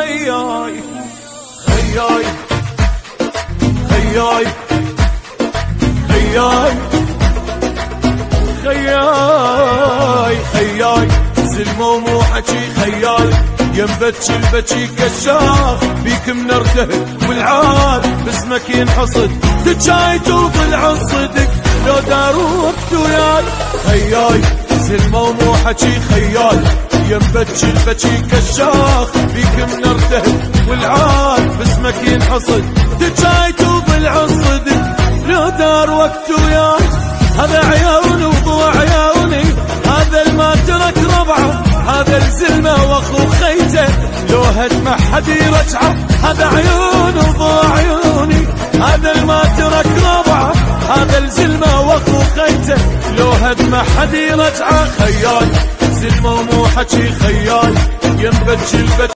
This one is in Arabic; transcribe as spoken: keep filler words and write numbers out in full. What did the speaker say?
خياي خياي خياي خياي خياي خياي زلمة مو حكي خيال ينبتشي البكي كشاف بيك منرتهب والعال باسمك ينحصد دجايت وضلع الصدق لو دار وقت وياي خياي زلمة مو حكي خيال ينبتشي البكي كشاف بيك منرتهب والعال باسمك ينحصد دجايت وضلع الصدق لو دار وقت وياي هذا عيوني وضوع عيوني هذا الما ترك ربعه هذا الزلمة واخو خيته لو هد ما حد يرجعه هذا عيوني وضوع عيوني هذا الما ترك ربعه هذا الزلمة واخو خيته لو هد ما حد يرجعه خيال زلمة ومو حكي خيال ينبتشي البكي